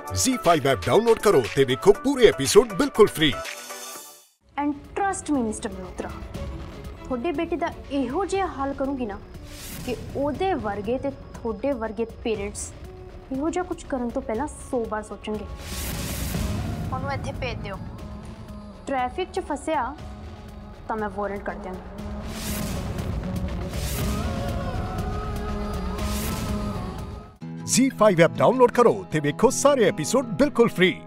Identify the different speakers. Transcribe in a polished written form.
Speaker 1: ZEE5 app download करो ते देखो पूरे एपिसोड बिल्कुल free.
Speaker 2: And trust me mister Malhotra, थोड़े बेटे का इहो जिहा हाल करूँगी ना कि ओदे वर्गे ते थोड़े वर्गे पेरेंट्स इहो जिहा कुछ करन तो पहला 100 बार सोचेंगे। उन्होंने इत्थे भेज दियो, ट्रैफिक च फसिया तो मैं वारंट कर देंगी।
Speaker 1: ZEE5 ऐप डाउनलोड करो ते देखो सारे एपिसोड बिल्कुल फ्री।